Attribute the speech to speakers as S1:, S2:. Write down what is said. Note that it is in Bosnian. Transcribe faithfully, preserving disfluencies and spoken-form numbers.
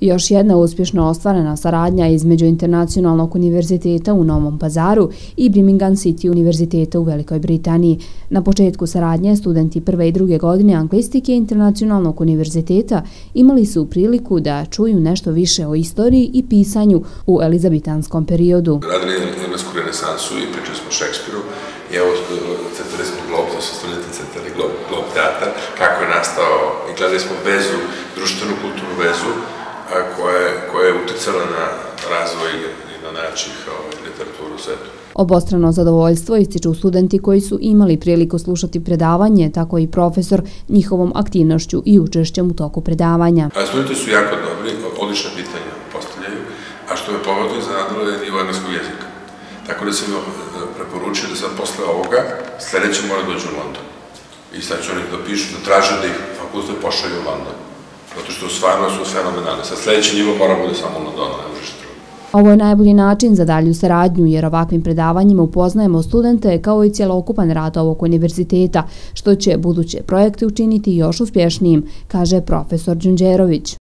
S1: Još jedna uspješno ostvarena saradnja između Internacionalnog univerziteta u Novom Pazaru i Birmingham City univerziteta u Velikoj Britaniji. Na početku saradnje studenti prve i druge godine anglistike Internacionalnog univerziteta imali su priliku da čuju nešto više o istoriji i pisanju u elizabetanskom periodu.
S2: Radili englesku renesansu i pričali smo o Šekspiru i evo crtali smo Glob, to su studenti crtali Glob, Glob teatar, kako je nastao i gledali smo vezu, društvenu kulturnu vezu koja je uticala na razvoj i na način literaturu u svetu.
S1: Obostrano zadovoljstvo ističu studenti koji su imali priliku slušati predavanje, tako i profesor njihovom aktivnošću i učešćem u toku predavanja.
S2: Studenti su jako dobri, odlična pitanja postavljaju, a što me povodilo i zanadilo je nivo engleskog jezika. Tako da sam preporučio da sad posle ovoga sledeće mora dođu u London. I sad ću oni da pišu, da traže da ih fakultet pošalju u London. Zato što stvarno su fenomenalni. Sad sledeći nivo mora bude samo u Londonu, ne možeš drugo.
S1: Ovo je najbolji način za dalju saradnju, jer ovakvim predavanjima upoznajemo studente kao i cjelokupan rad ovog univerziteta, što će buduće projekte učiniti još uspješnijim, kaže profesor Đunđerović.